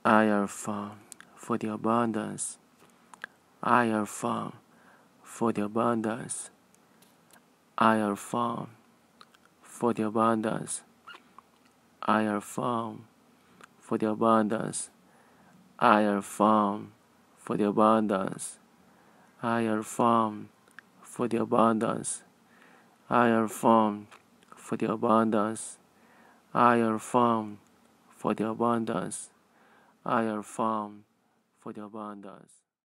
I affirm for the abundance. I affirm for the abundance. I affirm for the abundance. I affirm for the abundance. I affirm for the abundance. I affirm for the abundance. I affirm for the abundance. I affirm for the abundance. I affirm for the abundance.